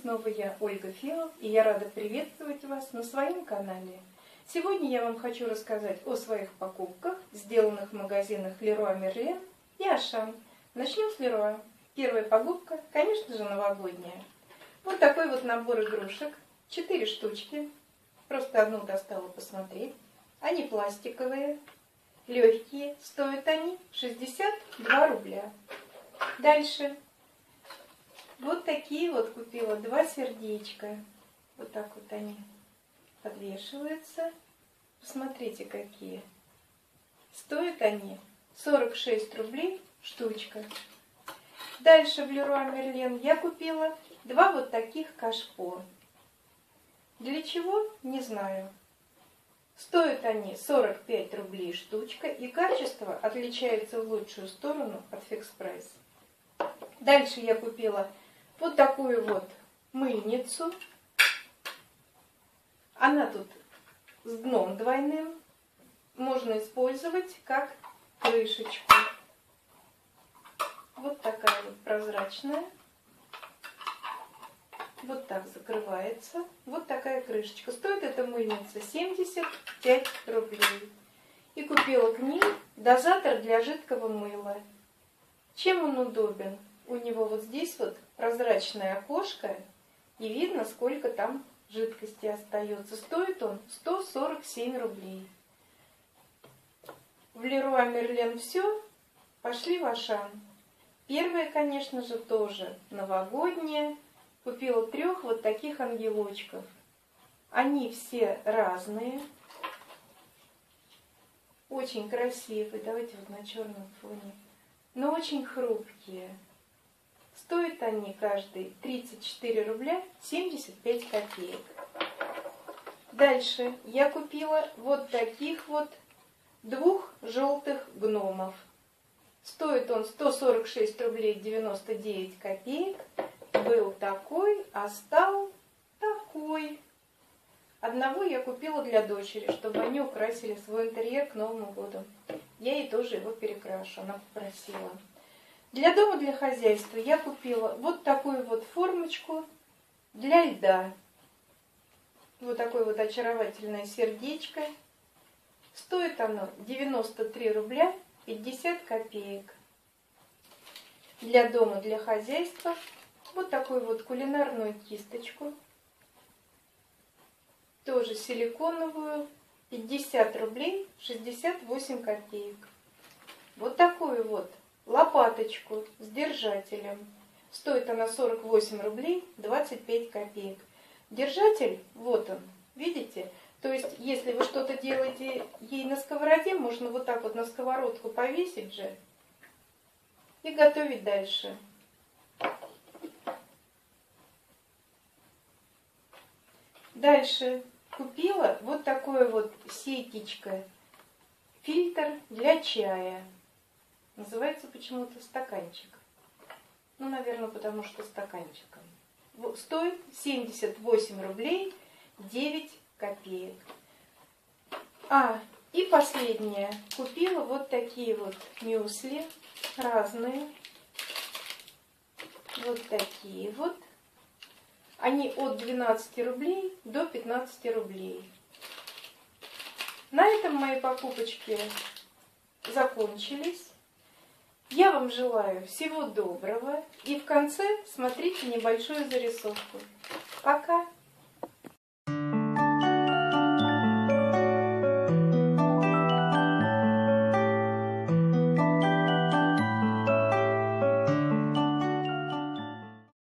снова я, Ольга Филов, и я рада приветствовать вас на своем канале. Сегодня я вам хочу рассказать о своих покупках, сделанных в магазинах Leroy Merlin и Ашан. Начнем с Leroy. Первая покупка, конечно же, новогодняя. Вот такой вот набор игрушек, 4 штучки. Просто одну достала посмотреть. Они пластиковые, легкие, стоят они 62 рубля. Дальше. Вот такие вот купила, 2 сердечка. Вот так вот они подвешиваются. Посмотрите, какие. Стоят они 46 рублей штучка. Дальше в Leroy Merlin я купила 2 вот таких кашпо. Для чего? Не знаю. Стоят они 45 рублей штучка, и качество отличается в лучшую сторону от Fix Price. Дальше я купила вот такую вот мыльницу. Она тут с дном двойным. Можно использовать как крышечку. Вот такая вот прозрачная. Вот так закрывается. Вот такая крышечка. Стоит эта мыльница 75 рублей. И купила к ней дозатор для жидкого мыла. Чем он удобен? У него вот здесь вот прозрачное окошко, и видно, сколько там жидкости остается. Стоит он 147 рублей. В Leroy Merlin все. Пошли в Ашан. Первая, конечно же, тоже новогодняя. Купила 3 вот таких ангелочков. Они все разные. Очень красивые. Давайте вот на черном фоне. Но очень хрупкие. Стоят они каждый 34 рубля 75 копеек. Дальше я купила вот таких вот 2 желтых гномов. Стоит он 146 рублей 99 копеек. Был такой, а стал такой. Одного я купила для дочери, чтобы они украсили свой интерьер к Новому году. Я ей тоже его перекрашу, она попросила. Для дома, для хозяйства я купила вот такую вот формочку для льда. Вот такое вот очаровательное сердечко. Стоит оно 93 рубля 50 копеек. Для дома, для хозяйства вот такую вот кулинарную кисточку. Тоже силиконовую. 50 рублей 68 копеек. Вот такую вот лопаточку с держателем. Стоит она 48 рублей 25 копеек. Держатель, вот он, видите? То есть, если вы что-то делаете ей на сковороде, можно вот так вот на сковородку повесить же и готовить дальше. Дальше купила вот такое вот сетечко, фильтр для чая. Называется почему-то стаканчик. Ну, наверное, потому что стаканчиком. Стоит 78 рублей 9 копеек. И последнее. Купила вот такие вот мюсли разные. Вот такие вот. Они от 12 рублей до 15 рублей. На этом мои покупочки закончились. Я вам желаю всего доброго. И в конце смотрите небольшую зарисовку. Пока!